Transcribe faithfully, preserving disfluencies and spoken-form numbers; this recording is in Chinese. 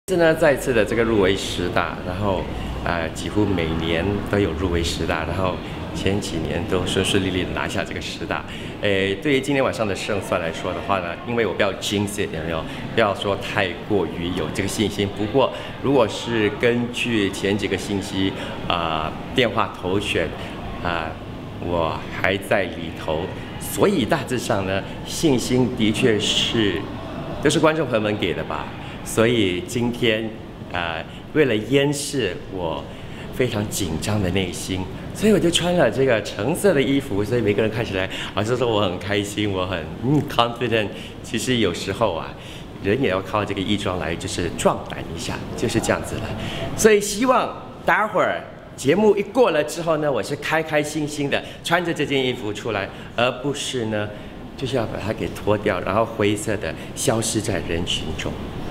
这次呢，再次的这个入围十大，然后呃，几乎每年都有入围十大，然后前几年都顺顺利利的拿下这个十大。诶，对于今天晚上的胜算来说的话呢，因为我不要 jinx it，有没有？不要说太过于有这个信心。不过，如果是根据前几个星期啊、呃、电话投选啊、呃，我还在里头，所以大致上呢，信心的确是都是观众朋友们给的吧。所以今天，呃，为了掩饰我非常紧张的内心，所以我就穿了这个橙色的衣服。所以每个人看起来好像说我很开心，我很嗯 confident。其实有时候啊，人也要靠这个衣装来就是壮胆一下，就是这样子了。所以希望待会儿节目一过了之后呢，我是开开心心的穿着这件衣服出来，而不是呢就是要把它给脱掉，然后灰色的消失在人群中。